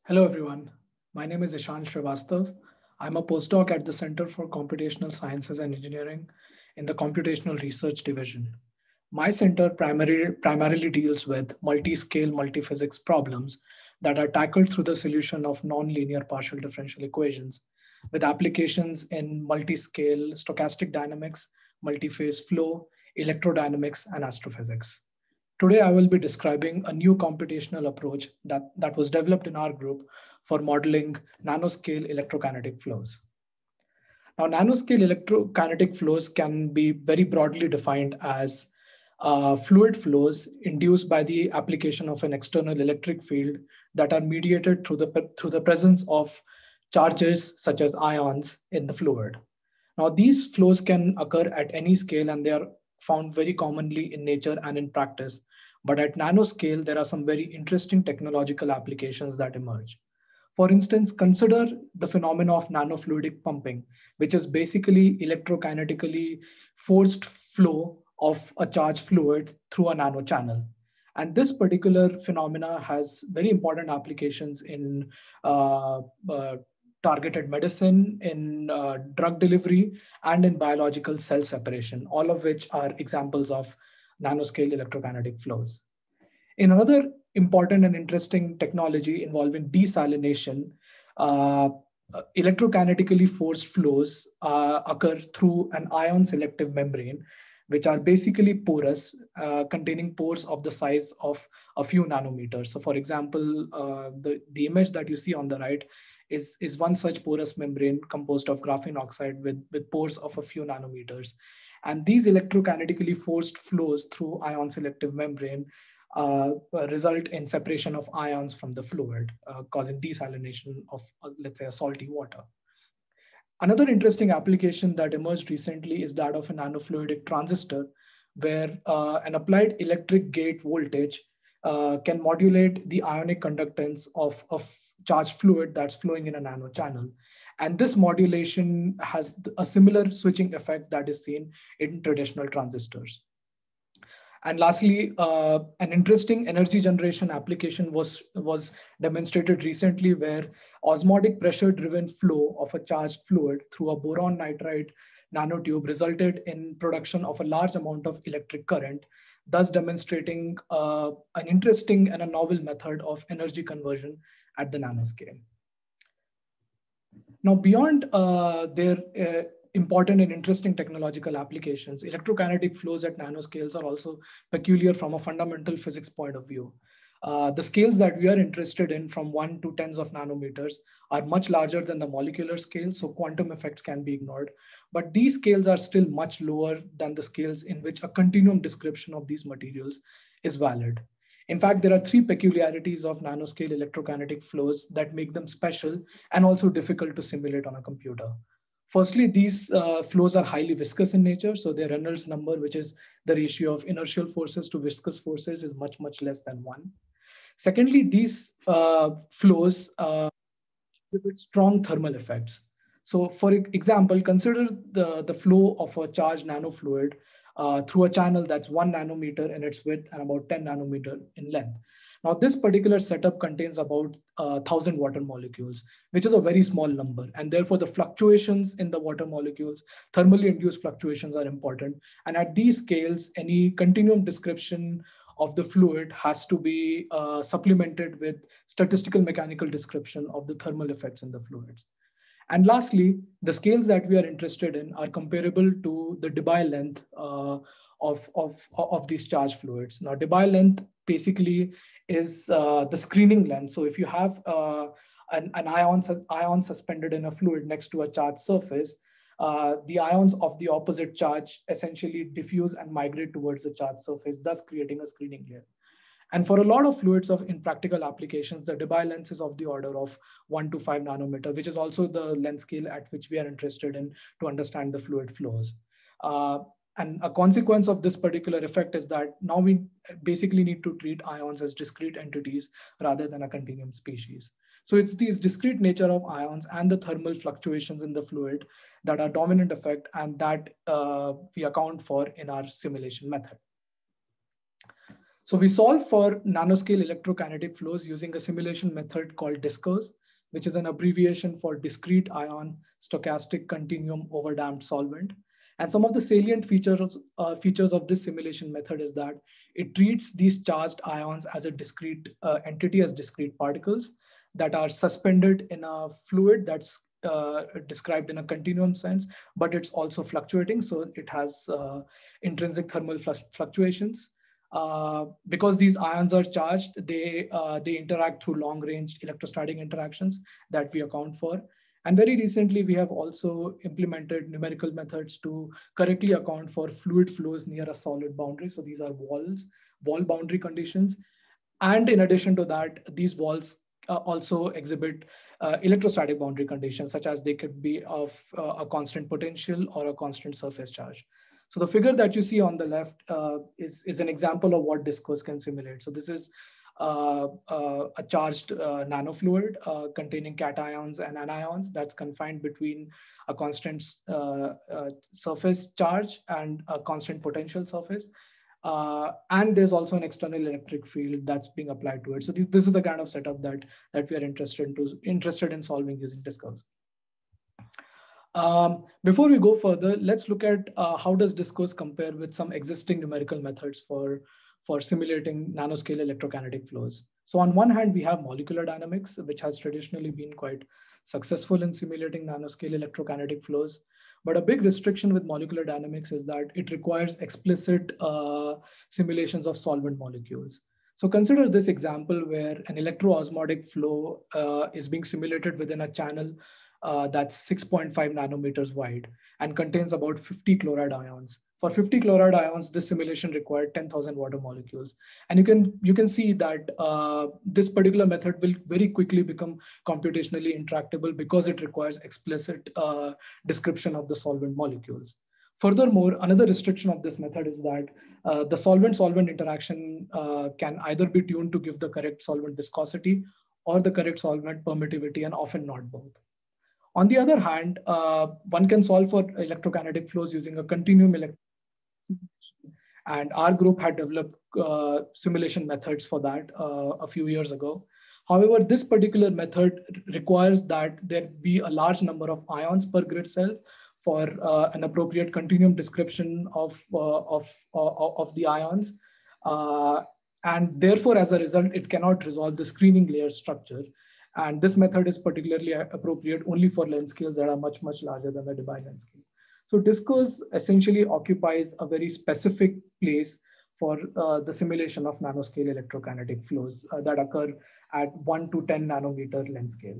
Hello, everyone. My name is Ishan Srivastava. I'm a postdoc at the Center for Computational Sciences and Engineering in the Computational Research Division. My center primarily deals with multi-scale multiphysics problems that are tackled through the solution of nonlinear partial differential equations with applications in multi-scale stochastic dynamics, multi-phase flow, electrodynamics, and astrophysics. Today, I will be describing a new computational approach that was developed in our group for modeling nanoscale electrokinetic flows. Now, nanoscale electrokinetic flows can be very broadly defined as fluid flows induced by the application of an external electric field that are mediated through the presence of charges such as ions in the fluid. Now, these flows can occur at any scale and they are found very commonly in nature and in practice. But at nanoscale, there are some very interesting technological applications that emerge. For instance, consider the phenomena of nanofluidic pumping, which is basically electrokinetically forced flow of a charged fluid through a nanochannel. And this particular phenomena has very important applications in targeted medicine, in drug delivery, and in biological cell separation, all of which are examples of nanoscale electrokinetic flows. In another important and interesting technology involving desalination, uh, electrokinetically forced flows occur through an ion selective membrane, which are basically porous, containing pores of the size of a few nanometers. So, for example, the image that you see on the right is one such porous membrane composed of graphene oxide with pores of a few nanometers. And these electrokinetically forced flows through ion selective membrane result in separation of ions from the fluid, causing desalination of, let's say, a salty water. Another interesting application that emerged recently is that of a nanofluidic transistor, where an applied electric gate voltage can modulate the ionic conductance of charged fluid that's flowing in a nanochannel. And this modulation has a similar switching effect that is seen in traditional transistors. And lastly, an interesting energy generation application was demonstrated recently where osmotic pressure-driven flow of a charged fluid through a boron nitride nanotube resulted in production of a large amount of electric current, thus demonstrating an interesting and a novel method of energy conversion at the nanoscale. Now, beyond their important and interesting technological applications, electrokinetic flows at nanoscales are also peculiar from a fundamental physics point of view. The scales that we are interested in, from 1 to tens of nanometers, are much larger than the molecular scale, so quantum effects can be ignored. But these scales are still much lower than the scales in which a continuum description of these materials is valid. In fact, there are three peculiarities of nanoscale electrokinetic flows that make them special and also difficult to simulate on a computer. Firstly, these flows are highly viscous in nature. So their Reynolds number, which is the ratio of inertial forces to viscous forces, is much, much less than 1. Secondly, these flows exhibit strong thermal effects. So for example, consider the flow of a charged nanofluid through a channel that's 1 nanometer in its width and about 10 nanometer in length. Now, this particular setup contains about 1,000 water molecules, which is a very small number. And therefore, the fluctuations in the water molecules, thermally induced fluctuations, are important. And at these scales, any continuum description of the fluid has to be supplemented with statistical mechanical description of the thermal effects in the fluids. And lastly, the scales that we are interested in are comparable to the Debye length of these charged fluids. Now, Debye length basically is the screening length. So if you have an ion suspended in a fluid next to a charged surface, the ions of the opposite charge essentially diffuse and migrate towards the charged surface, thus creating a screening layer. And for a lot of fluids in practical applications, the Debye length is of the order of 1 to 5 nanometer, which is also the length scale at which we are interested in to understand the fluid flows. And a consequence of this particular effect is that now we basically need to treat ions as discrete entities rather than a continuum species. So it's these discrete nature of ions and the thermal fluctuations in the fluid that are dominant effect and that we account for in our simulation method. So we solve for nanoscale electrokinetic flows using a simulation method called DISCOS, which is an abbreviation for discrete ion stochastic continuum overdamped solvent. And some of the salient features of this simulation method is that it treats these charged ions as a discrete entity, as discrete particles that are suspended in a fluid that's described in a continuum sense, but it's also fluctuating. So it has intrinsic thermal fluctuations. Because these ions are charged, they interact through long-range electrostatic interactions that we account for. And very recently, we have also implemented numerical methods to correctly account for fluid flows near a solid boundary. So these are wall boundary conditions. And in addition to that, these walls also exhibit electrostatic boundary conditions, such as they could be of a constant potential or a constant surface charge. So the figure that you see on the left is an example of what DISCOS can simulate. So this is a charged nanofluid containing cations and anions that's confined between a constant surface charge and a constant potential surface. And there's also an external electric field that's being applied to it. So this is the kind of setup that we are interested in solving using DISCOS. Before we go further, let's look at how does DISCOS compare with some existing numerical methods for simulating nanoscale electrokinetic flows. So on one hand, we have molecular dynamics, which has traditionally been quite successful in simulating nanoscale electrokinetic flows. But a big restriction with molecular dynamics is that it requires explicit simulations of solvent molecules. So consider this example where an electroosmotic flow is being simulated within a channel that's 6.5 nanometers wide and contains about 50 chloride ions. For 50 chloride ions, this simulation required 10,000 water molecules. And you can see that this particular method will very quickly become computationally intractable because it requires explicit description of the solvent molecules. Furthermore, another restriction of this method is that the solvent-solvent interaction can either be tuned to give the correct solvent viscosity or the correct solvent permittivity, and often not both. On the other hand, one can solve for electrokinetic flows using a continuum and our group had developed simulation methods for that a few years ago. However, this particular method requires that there be a large number of ions per grid cell for an appropriate continuum description of the ions. And therefore, as a result, it cannot resolve the screening layer structure. And this method is particularly appropriate only for length scales that are much, much larger than the Debye length scale. So DISCOS essentially occupies a very specific place for the simulation of nanoscale electrokinetic flows that occur at 1 to 10 nanometer length scales.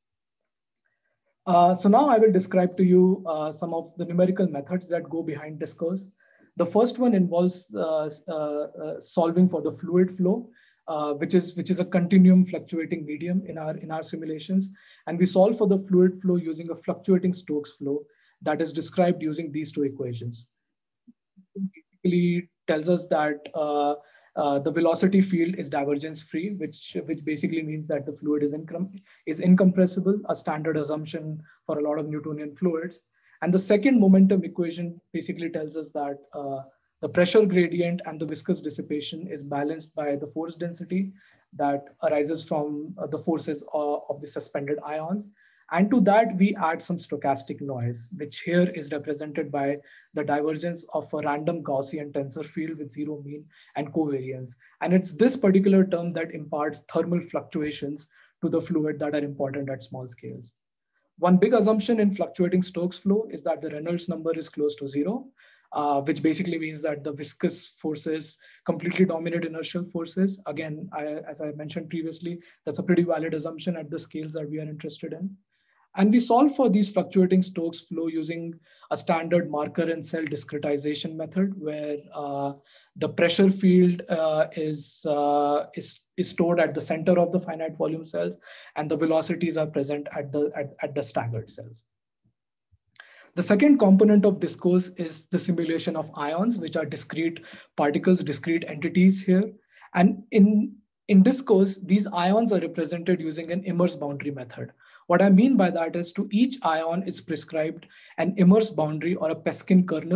So now I will describe to you some of the numerical methods that go behind DISCOS. The first one involves solving for the fluid flow, which is a continuum fluctuating medium in our simulations. And we solve for the fluid flow using a fluctuating Stokes flow that is described using these two equations. It basically tells us that the velocity field is divergence free, which basically means that the fluid is incompressible, a standard assumption for a lot of Newtonian fluids. And the second momentum equation basically tells us that the pressure gradient and the viscous dissipation is balanced by the force density that arises from the forces of the suspended ions. And to that, we add some stochastic noise, which here is represented by the divergence of a random Gaussian tensor field with zero mean and covariance. And it's this particular term that imparts thermal fluctuations to the fluid that are important at small scales. One big assumption in fluctuating Stokes flow is that the Reynolds number is close to zero, which basically means that the viscous forces completely dominate inertial forces. Again, as I mentioned previously, that's a pretty valid assumption at the scales that we are interested in. And we solve for these fluctuating Stokes flow using a standard marker and cell discretization method, where the pressure field is stored at the center of the finite volume cells, and the velocities are present at the staggered cells. The second component of DISCOS is the simulation of ions, which are discrete particles, discrete entities here. And in DISCOS, these ions are represented using an immerse boundary method. What I mean by that is to each ion is prescribed an immerse boundary or a Peskin kernel,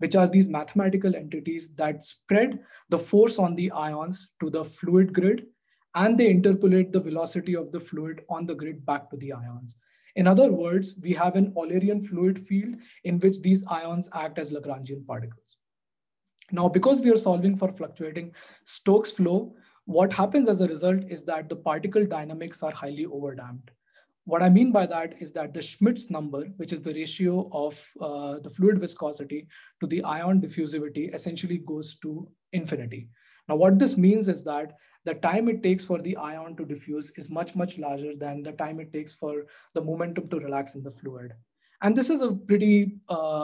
which are these mathematical entities that spread the force on the ions to the fluid grid, and they interpolate the velocity of the fluid on the grid back to the ions. In other words, we have an Eulerian fluid field in which these ions act as Lagrangian particles. Now, because we are solving for fluctuating Stokes flow, what happens as a result is that the particle dynamics are highly overdamped. What I mean by that is that the Schmidt's number, which is the ratio of the fluid viscosity to the ion diffusivity, essentially goes to infinity. Now, what this means is that the time it takes for the ion to diffuse is much, much larger than the time it takes for the momentum to relax in the fluid. And this is a pretty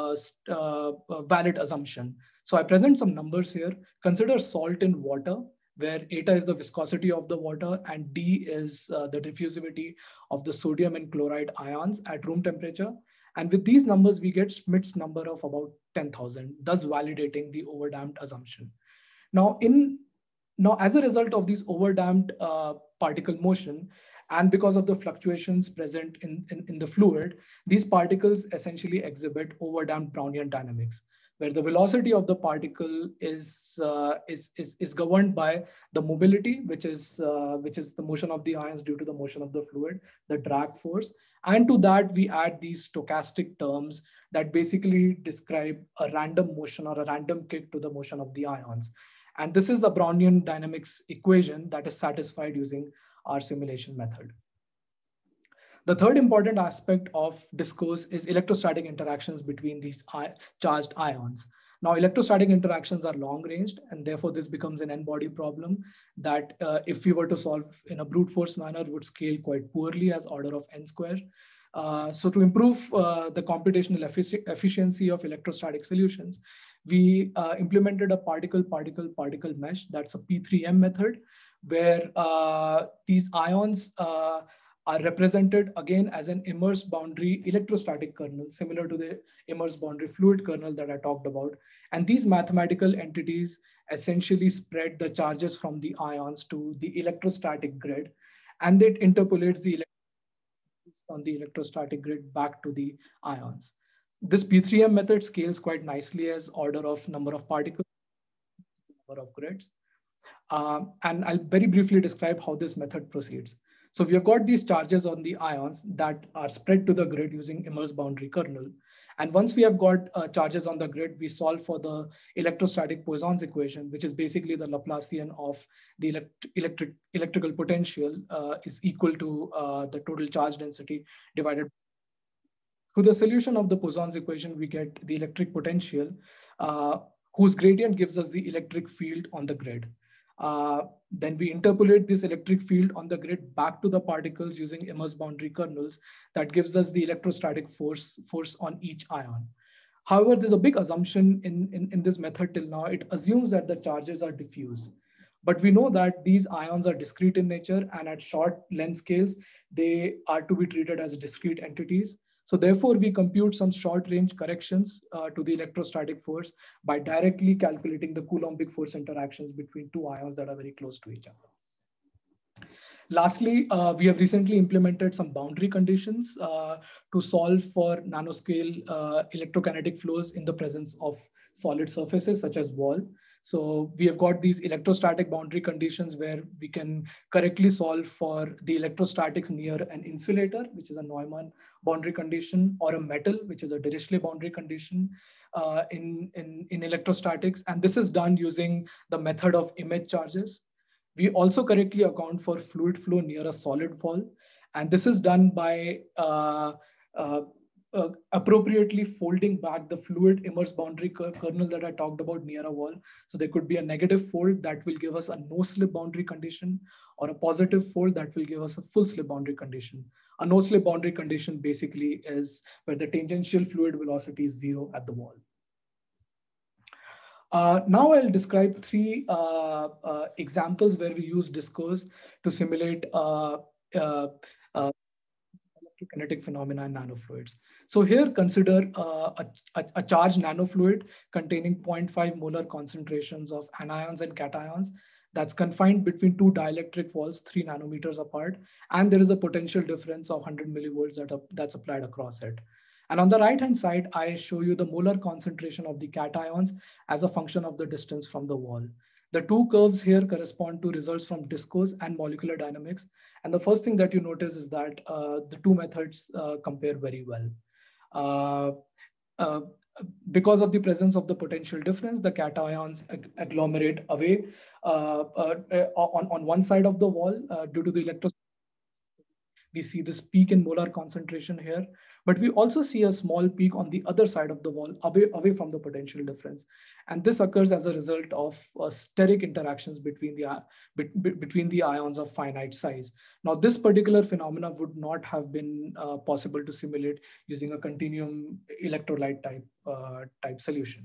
valid assumption. So I present some numbers here. Consider salt in water, where eta is the viscosity of the water and d is the diffusivity of the sodium and chloride ions at room temperature. And with these numbers, we get Schmidt's number of about 10,000, thus validating the overdamped assumption. Now, as a result of these overdamped particle motion, and because of the fluctuations present in the fluid, these particles essentially exhibit overdamped Brownian dynamics, where the velocity of the particle is governed by the mobility, which is the motion of the ions due to the motion of the fluid, the drag force, and to that we add these stochastic terms that basically describe a random motion or a random kick to the motion of the ions. And this is a Brownian dynamics equation that is satisfied using our simulation method. The third important aspect of discourse is electrostatic interactions between these charged ions. Now, electrostatic interactions are long-ranged, and therefore this becomes an n-body problem that if we were to solve in a brute force manner would scale quite poorly as order of n square. So to improve the computational efficiency of electrostatic solutions, we implemented a particle-particle-particle mesh. That's a P3M method, where these ions are represented again as an immersed boundary electrostatic kernel, similar to the immersed boundary fluid kernel that I talked about. And these mathematical entities essentially spread the charges from the ions to the electrostatic grid, and it interpolates the on the electrostatic grid back to the ions. This P3M method scales quite nicely as order of number of particles, number of grids. And I'll very briefly describe how this method proceeds. So we have got these charges on the ions that are spread to the grid using immersed boundary kernel. And once we have got charges on the grid, we solve for the electrostatic Poisson's equation, which is basically the Laplacian of the electrical potential is equal to the total charge density divided. Through the solution of the Poisson's equation, we get the electric potential, whose gradient gives us the electric field on the grid. Then we interpolate this electric field on the grid back to the particles using immersed boundary kernels. That gives us the electrostatic force on each ion. However, there's a big assumption in this method till now. It assumes that the charges are diffuse. But we know that these ions are discrete in nature, and at short length scales, they are to be treated as discrete entities. So therefore, we compute some short-range corrections to the electrostatic force by directly calculating the Coulombic force interactions between two ions that are very close to each other. Lastly, we have recently implemented some boundary conditions to solve for nanoscale electrokinetic flows in the presence of solid surfaces such as wall. So we have got these electrostatic boundary conditions where we can correctly solve for the electrostatics near an insulator, which is a Neumann boundary condition, or a metal, which is a Dirichlet boundary condition in electrostatics. And this is done using the method of image charges. We also correctly account for fluid flow near a solid wall. And this is done by appropriately folding back the fluid immersed boundary kernel that I talked about near a wall. So there could be a negative fold that will give us a no slip boundary condition, or a positive fold that will give us a full slip boundary condition. A no slip boundary condition basically is where the tangential fluid velocity is 0 at the wall. Now I'll describe three examples where we use discourse to simulate electrokinetic phenomena in nanofluids. So here consider a charged nanofluid containing 0.5 molar concentrations of anions and cations that's confined between two dielectric walls 3 nanometers apart, and there is a potential difference of 100 millivolts that's applied across it. And on the right-hand side, I show you the molar concentration of the cations as a function of the distance from the wall. The two curves here correspond to results from discourse and molecular dynamics. And the first thing that you notice is that the two methods compare very well. Uh, uh, because of the presence of the potential difference, the cations agglomerate away on one side of the wall due to the electro. We see this peak in molar concentration here, but we also see a small peak on the other side of the wall away from the potential difference. And this occurs as a result of steric interactions between the ions of finite size. Now, this particular phenomena would not have been possible to simulate using a continuum electrolyte type solution.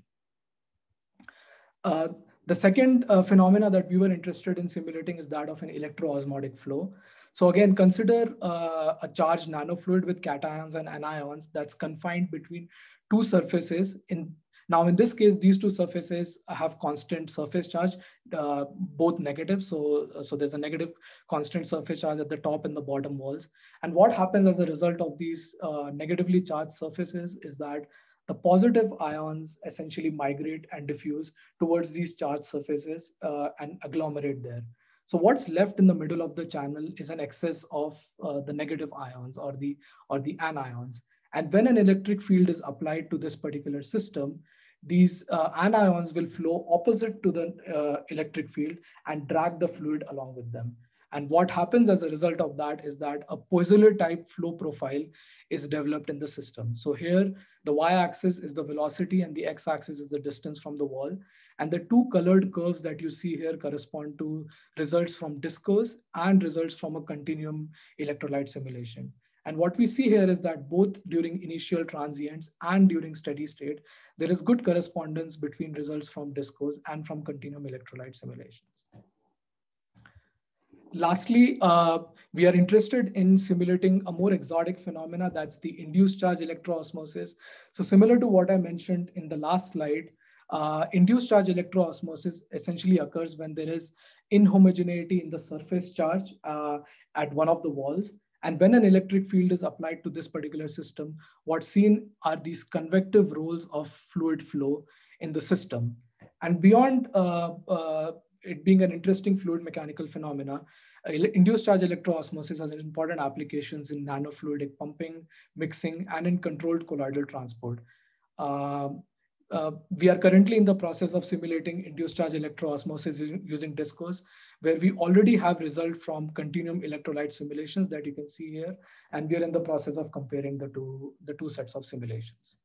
Uh, the second phenomena that we were interested in simulating is that of an electroosmotic flow. So again, consider a charged nanofluid with cations and anions that's confined between two surfaces. Now, in this case, these two surfaces have constant surface charge, both negative. So there's a negative constant surface charge at the top and the bottom walls. And what happens as a result of these negatively charged surfaces is that the positive ions essentially migrate and diffuse towards these charged surfaces and agglomerate there. So what's left in the middle of the channel is an excess of the negative ions or the anions. And when an electric field is applied to this particular system, these anions will flow opposite to the electric field and drag the fluid along with them. And what happens as a result of that is that a Poiseuille type flow profile is developed in the system. So here, the y-axis is the velocity and the x-axis is the distance from the wall. And the two colored curves that you see here correspond to results from discourse and results from a continuum electrolyte simulation. And what we see here is that both during initial transients and during steady state, there is good correspondence between results from discourse and from continuum electrolyte simulations. Lastly, we are interested in simulating a more exotic phenomena, that's the induced charge electroosmosis. So similar to what I mentioned in the last slide, induced charge electroosmosis essentially occurs when there is inhomogeneity in the surface charge at one of the walls. And when an electric field is applied to this particular system, what's seen are these convective rolls of fluid flow in the system. And beyond it being an interesting fluid mechanical phenomena, induced charge electroosmosis has important applications in nanofluidic pumping, mixing, and in controlled colloidal transport. We are currently in the process of simulating induced charge electroosmosis using discourse, where we already have results from continuum electrolyte simulations that you can see here, and we are in the process of comparing the two sets of simulations.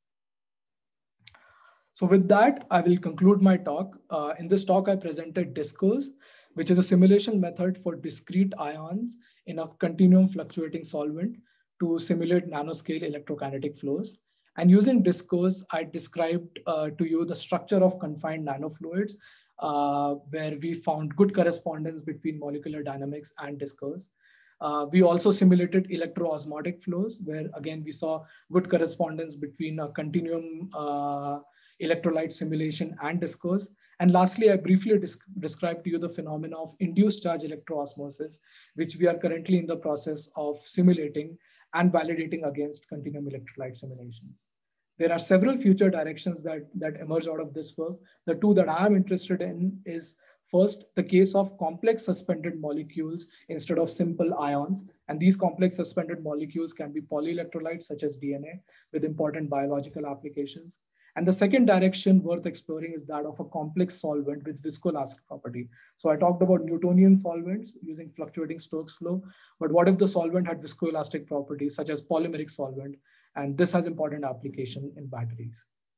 So with that, I will conclude my talk. In this talk, I presented discourse, which is a simulation method for discrete ions in a continuum fluctuating solvent to simulate nanoscale electrokinetic flows. And using discourse, I described to you the structure of confined nanofluids, where we found good correspondence between molecular dynamics and discourse. We also simulated electroosmotic flows, where again, we saw good correspondence between a continuum electrolyte simulation and discourse. And lastly, I briefly described to you the phenomena of induced charge electroosmosis, which we are currently in the process of simulating and validating against continuum electrolyte simulations. There are several future directions that emerge out of this work. The two that I'm interested in is first, the case of complex suspended molecules instead of simple ions. And these complex suspended molecules can be polyelectrolytes such as DNA with important biological applications. And the second direction worth exploring is that of a complex solvent with viscoelastic property. So I talked about Newtonian solvents using fluctuating Stokes flow, but what if the solvent had viscoelastic properties such as polymeric solvent? And this has important application in batteries.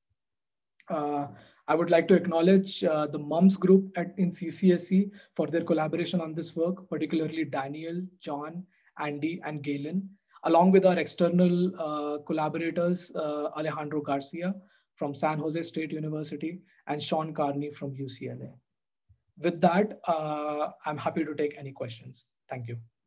I would like to acknowledge the MUMS group in CCSE for their collaboration on this work, particularly Daniel, John, Andy, and Galen, along with our external collaborators, Alejandro Garcia from San Jose State University and Sean Carney from UCLA. With that, I'm happy to take any questions. Thank you.